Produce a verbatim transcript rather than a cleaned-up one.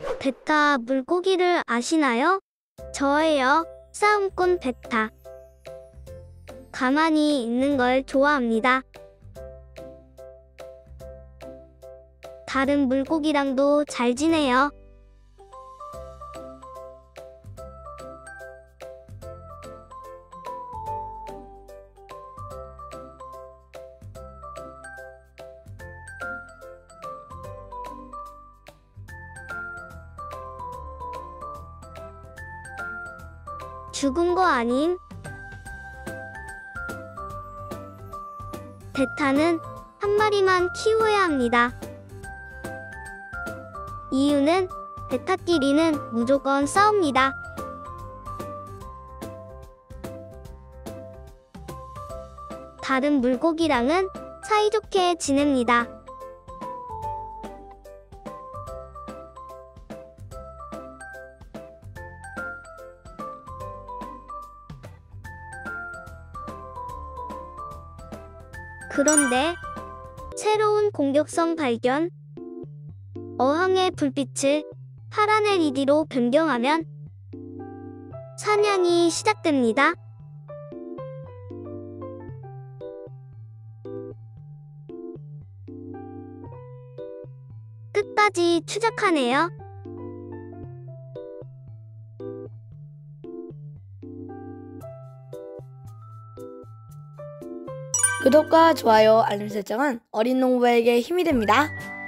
베타 물고기를 아시나요? 저예요. 싸움꾼 베타. 가만히 있는 걸 좋아합니다. 다른 물고기랑도 잘 지내요. 죽은 거 아님? 베타는 한 마리만 키워야 합니다. 이유는 베타끼리는 무조건 싸웁니다. 다른 물고기랑은 사이좋게 지냅니다. 그런데 새로운 공격성 발견. 어항의 불빛을 파란 엘이디로 변경하면 사냥이 시작됩니다. 끝까지 추적하네요. 구독과 좋아요, 알림 설정은 어린 농부에게 힘이 됩니다.